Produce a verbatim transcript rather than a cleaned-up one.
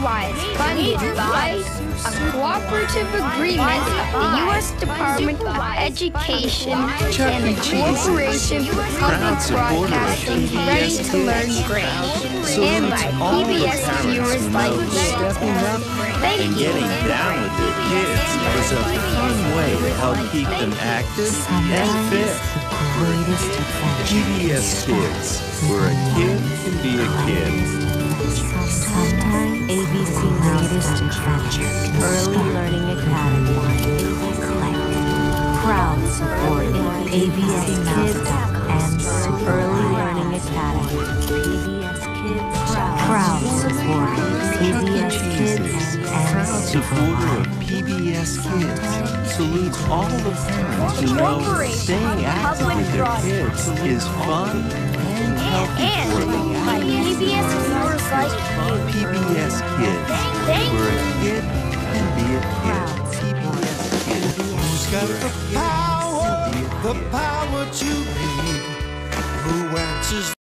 otherwise funded by a cooperative agreement of the U S Department of Education Chuck and E. the Cheese Corporation for proud Public supporter of Broadcasting's P B Ready S to Learn Kids. grant, and by Salutes all P B the S parents viewers who like know stepping you. up Thank and you. getting down with their kids is a fun way to help keep them active and fit. P B S Kids, where a kid can be a kid. Sometimes A B C Latest Adventure, Early Learning Academy, proud support A B S Kids and Early Learning Academy. P B S Kids, proud support A B S Kids and Proud supporter of P B S Kids salutes all the parents who know staying active with their kids is fun and healthy for them. P B S viewers like you. P B S Kids, Thank where a kid can be a kid. P B S Kids. Who's got the power, the power to lead? Who answers